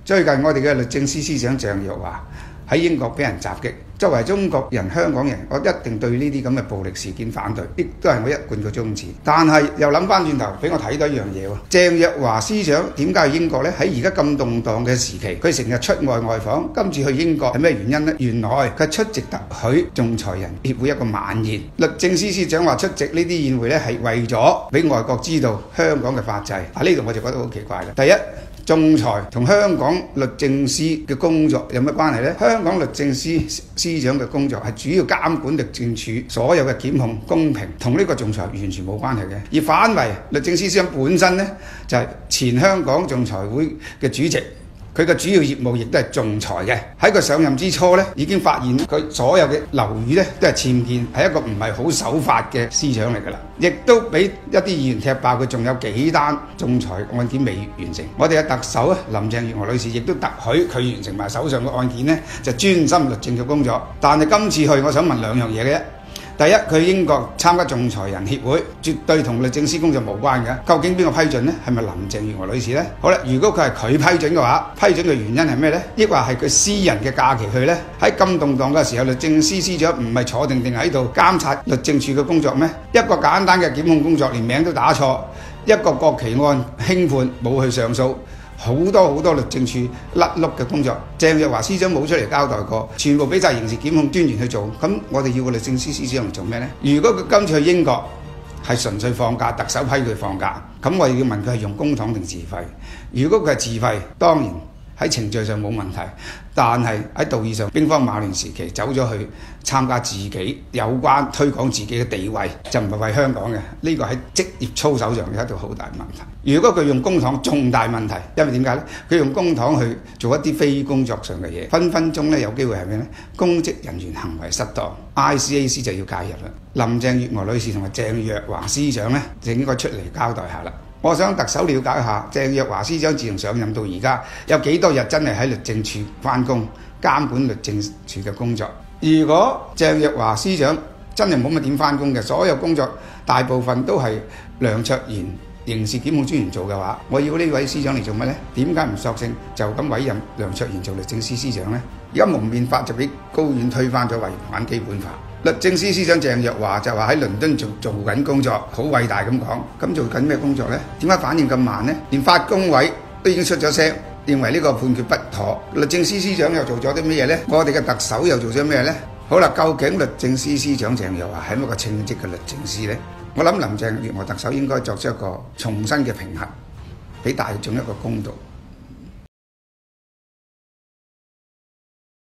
最近我哋嘅律政司司長鄭若驊喺英國俾人襲擊，作為中國人、香港人，我一定對呢啲咁嘅暴力事件反對，亦都係我一貫嘅宗旨。但係又諗翻轉頭，俾我睇到一樣嘢喎。鄭若驊司長點解去英國呢？喺而家咁動盪嘅時期，佢成日出外外訪，今次去英國係咩原因呢？原來佢出席特許仲裁人協會一個晚宴，律政司司長話出席呢啲宴會呢係為咗俾外國知道香港嘅法制。呢度我就覺得好奇怪啦。第一，仲裁同香港律政司嘅工作有乜關係呢？香港律政司司長嘅工作係主要監管律政處所有嘅檢控公平，同呢個仲裁完全冇關係嘅。而反為律政司司長本身呢，就係前香港仲裁會嘅主席。佢嘅主要業務亦都係仲裁嘅。喺佢上任之初呢，已經發現佢所有嘅樓宇呢都係僭建，係一個唔係好守法嘅司長嚟㗎啦。亦都俾一啲議員踢爆佢仲有幾單仲裁案件未完成。我哋嘅特首林鄭月娥女士亦都特許佢完成埋手上嘅案件呢，就專心律政嘅工作。但係今次去，我想問兩樣嘢嘅啫。第一，佢去英國參加仲裁人協會，絕對同律政司工作無關嘅。究竟邊個批准呢？係咪林鄭月娥女士呢？好啦，如果佢係佢批准嘅話，批准嘅原因係咩呢？抑或係佢私人嘅假期去呢？喺咁動盪嘅時候，律政司司長唔係坐定喺度監察律政處嘅工作咩？一個簡單嘅檢控工作，連名都打錯；一個國旗案輕判冇去上訴。好多律政處甩碌嘅工作，鄭若驊司長冇出嚟交代過，全部俾晒刑事檢控專員去做。咁我哋要個律政司司長嚟做咩呢？如果佢今次去英國係純粹放假，特首批佢放假，咁我哋要問佢係用公帑定自費？如果佢係自費，當然喺程序上冇問題，但係喺道義上兵荒馬亂時期走咗去參加自己有關推廣自己嘅地位，就唔係為香港嘅。呢個喺職業操守上有一條好大問題。如果佢用公帑，重大問題，因為點解呢？佢用公帑去做一啲非工作上嘅嘢，分分鐘有機會係咩呢？公職人員行為失當 ，ICAC 就要介入啦。林鄭月娥女士同埋鄭若驊司長呢，就應該出嚟交代下啦。我想特首了解一下鄭若驊司長自從上任到而家有幾多日真係喺律政處返工監管律政處嘅工作？如果鄭若驊司長真係冇乜點返工嘅，所有工作大部分都係梁卓賢刑事檢控專員做嘅話，我要呢位司長嚟做乜呢？點解唔索性就咁委任梁卓賢做律政司司長呢？而家蒙面法就俾高院推翻咗，違反基本法。律政司司長鄭若驊就話喺倫敦做緊工作，好偉大咁講。咁做緊咩工作呢？點解反應咁慢呢？連法工委都已經出咗聲，認為呢個判決不妥。律政司司長又做咗啲咩嘢呢？我哋嘅特首又做咗咩呢？好啦，究竟律政司司長鄭若驊係咪一個稱職嘅律政司呢？我諗林鄭月娥特首應該作出一個重新嘅評核，俾大眾一個公道。